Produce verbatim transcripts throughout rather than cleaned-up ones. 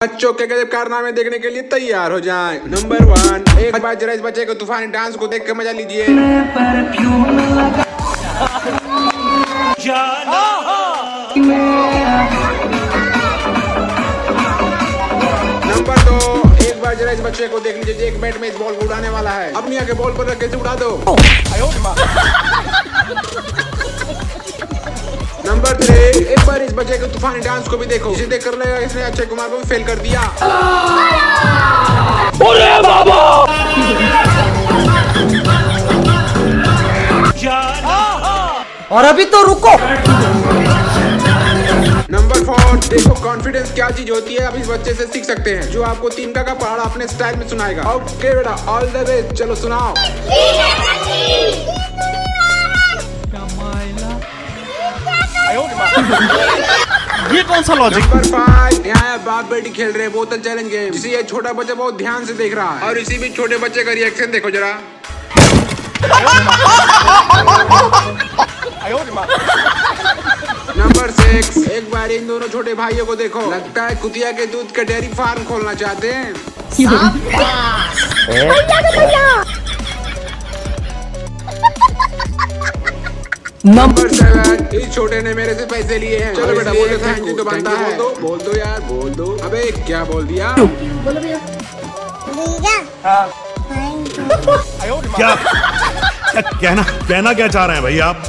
बच्चों के गजब कारनामे देखने के लिए तैयार हो जाएं। नंबर वन, एक बार जरा इस बच्चे को तूफानी डांस को देख के मजा लीजिए। नंबर दो, एक बार जरा इस बच्चे को देख लीजिए, एक बैट में इस बॉल को उड़ाने वाला है। अपनी आगे बॉल पर रख के उड़ा दो। नंबर थ्री, एक बार इस बच्चे के तूफानी डांस को भी देखो, इसे देख कर लगेगा इसने अक्षय कुमार को भी फेल कर दिया। अरे बाबा! और अभी तो रुको। नंबर फोर, देखो कॉन्फिडेंस क्या चीज होती है, आप इस बच्चे से सीख सकते हैं, जो आपको तिनका का पहाड़ अपने स्टाइल में सुनाएगा। ओके बेटा, ऑल द बेस्ट, चलो सुनाओ। ये कौन सा लॉजिक? नंबर फाइव, यहाँ बाप बेटी खेल रहे बोतल चैलेंज गेम, जिसे ये छोटा बच्चा बहुत ध्यान से देख रहा है, और इसी भी छोटे बच्चे का रिएक्शन देखो जरा। नंबर सिक्स, एक बार इन दोनों छोटे भाइयों को देखो, लगता है कुतिया के दूध का डेयरी फार्म खोलना चाहते हैं। नंबर सेवन, इस छोटे ने मेरे से पैसे लिए हैं, चलो बेटा बोल दो थैंक यू तो बनता है। बोल दो बोल दो यार बोल दो। अबे क्या बोल दिया? बोलो भैया। हाँ। क्या कहना कहना क्या चाह रहे हैं भाई आप?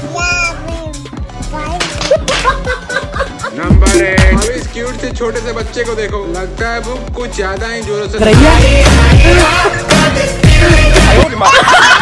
नंबर एट, अब इस क्यूट से छोटे से बच्चे को देखो, लगता है वो कुछ ज्यादा ही जोरों से